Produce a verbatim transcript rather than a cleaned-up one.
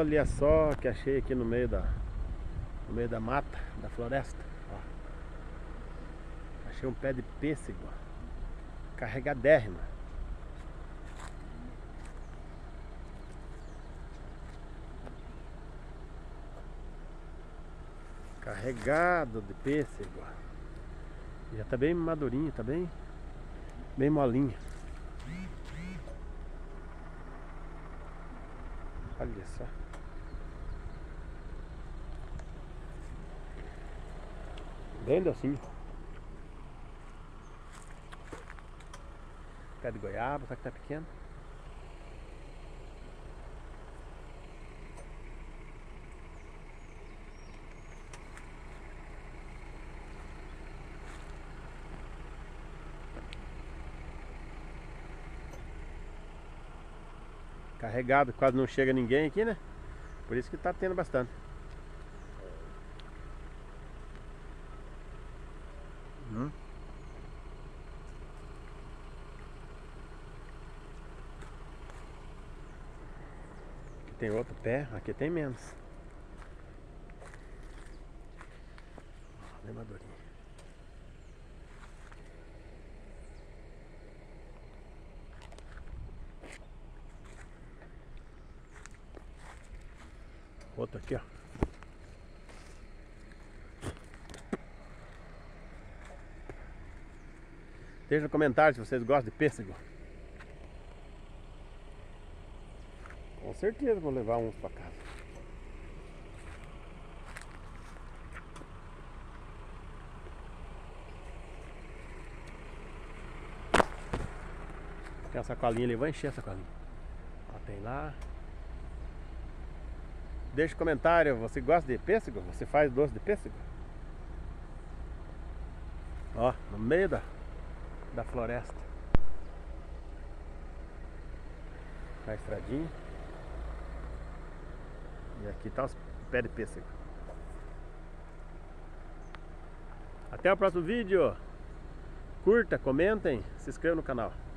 Olha só que achei aqui no meio da no meio da mata, da floresta. Ó. Achei um pé de pêssego, ó. Carregadérrimo. Carregado de pêssego. Já tá bem madurinho, tá bem bem molinho. Olha só. Bem docinho. Pé de goiaba, só que tá pequeno. Carregado, quase não chega ninguém aqui, né? Por isso que tá tendo bastante. Hum. Aqui tem outro pé, aqui tem menos. Bem madurinho. Outro aqui, ó. Deixa no comentário se vocês gostam de pêssego. Com certeza vou levar uns pra casa. Tem a sacolinha ali, vou encher a sacolinha. Ó, tem lá. Deixa no comentário, você gosta de pêssego? Você faz doce de pêssego? Ó, no meio da, da floresta. A estradinha. E aqui tá os pés de pêssego. Até o próximo vídeo. Curta, comentem, se inscrevam no canal.